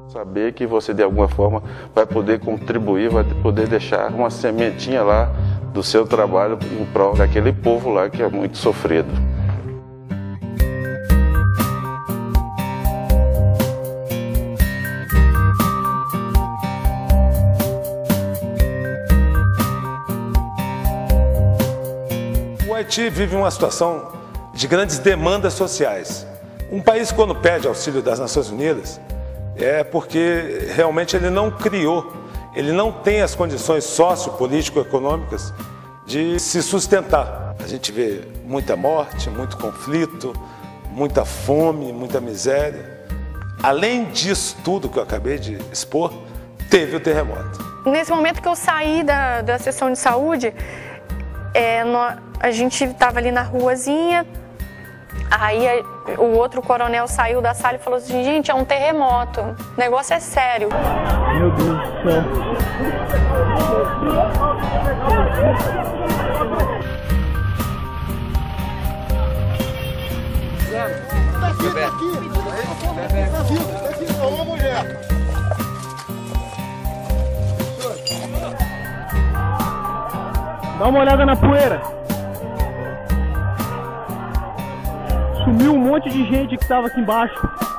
Saber que você de alguma forma vai poder contribuir, vai poder deixar uma sementinha lá do seu trabalho em prol daquele povo lá que é muito sofrido. O Haiti vive uma situação de grandes demandas sociais. Um país, quando pede auxílio das Nações Unidas, é porque realmente ele não criou, ele não tem as condições sociopolítico-econômicas de se sustentar. A gente vê muita morte, muito conflito, muita fome, muita miséria. Além disso tudo que eu acabei de expor, teve o terremoto. Nesse momento que eu saí da sessão de saúde, a gente estava ali na ruazinha. Aí o outro coronel saiu da sala e falou assim: gente, é um terremoto, o negócio é sério. Meu Deus do céu. Uma mulher. Dá uma olhada na poeira. Sumiu um monte de gente que estava aqui embaixo.